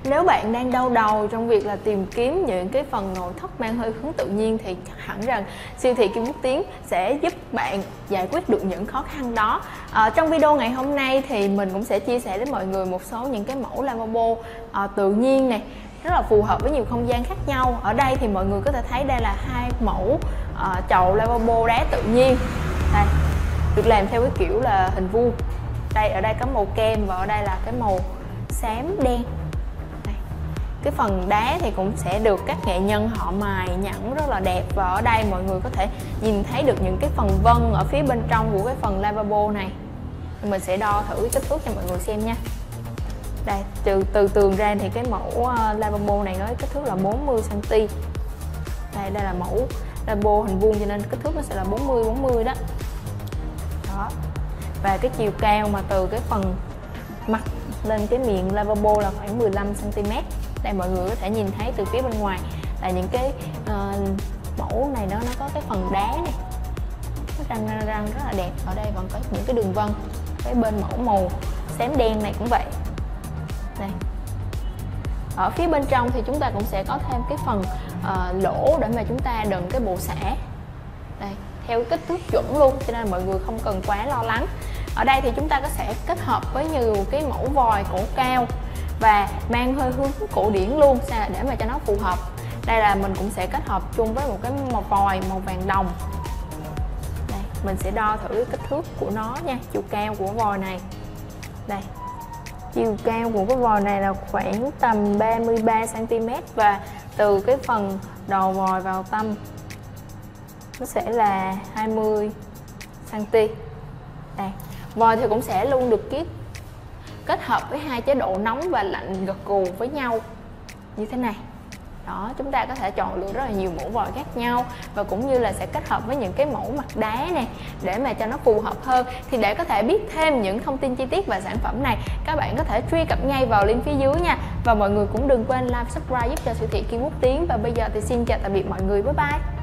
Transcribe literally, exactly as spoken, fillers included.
Nếu bạn đang đau đầu trong việc là tìm kiếm những cái phần nội thất mang hơi hướng tự nhiên thì hẳn rằng siêu thị Kim Quốc Tiến sẽ giúp bạn giải quyết được những khó khăn đó. À, trong video ngày hôm nay thì mình cũng sẽ chia sẻ đến mọi người một số những cái mẫu lavabo à, tự nhiên này, rất là phù hợp với nhiều không gian khác nhau. Ở đây thì mọi người có thể thấy đây là hai mẫu uh, chậu lavabo đá tự nhiên. Đây, được làm theo cái kiểu là hình vuông. Đây, ở đây có màu kem và ở đây là cái màu xám đen. Đây. Cái phần đá thì cũng sẽ được các nghệ nhân họ mài nhẵn rất là đẹp. Và ở đây mọi người có thể nhìn thấy được những cái phần vân ở phía bên trong của cái phần lavabo này. Mình sẽ đo thử cái kích thước cho mọi người xem nha. Đây, từ từ tường ra thì cái mẫu uh, lavabo này có kích thước là bốn mươi xăng ti mét. Đây, đây là mẫu lavabo hình vuông cho nên kích thước nó sẽ là bốn mươi bốn mươi đó. Đó. Và cái chiều cao mà từ cái phần mặt lên cái miệng lavabo là khoảng mười lăm xăng ti mét. Đây, mọi người có thể nhìn thấy từ phía bên ngoài là những cái uh, mẫu này nó nó có cái phần đá này, nó răng răng răng rất là đẹp. Ở đây vẫn có những cái đường vân. Cái bên mẫu màu xám đen này cũng vậy. Đây. Ở phía bên trong thì chúng ta cũng sẽ có thêm cái phần uh, lỗ để mà chúng ta đựng cái bộ xả. Đây, theo kích thước chuẩn luôn cho nên mọi người không cần quá lo lắng. Ở đây thì chúng ta có sẽ kết hợp với nhiều cái mẫu vòi cổ cao và mang hơi hướng cổ điển luôn để mà cho nó phù hợp. Đây là mình cũng sẽ kết hợp chung với một cái màu vòi màu vàng đồng. Đây, mình sẽ đo thử cái kích thước của nó nha, chiều cao của vòi này. Đây. Chiều cao của cái vòi này là khoảng tầm ba mươi ba xăng ti mét và từ cái phần đầu vòi vào tâm nó sẽ là hai mươi xăng ti mét. Đây. Vòi thì cũng sẽ luôn được kết kết hợp với hai chế độ nóng và lạnh gật gù với nhau như thế này. Đó, chúng ta có thể chọn lựa rất là nhiều mẫu vòi khác nhau và cũng như là sẽ kết hợp với những cái mẫu mặt đá này để mà cho nó phù hợp hơn. Thì để có thể biết thêm những thông tin chi tiết về sản phẩm này, các bạn có thể truy cập ngay vào link phía dưới nha. Và mọi người cũng đừng quên like, subscribe giúp cho siêu thị Kim Quốc Tiến. Và bây giờ thì xin chào tạm biệt mọi người, bye bye.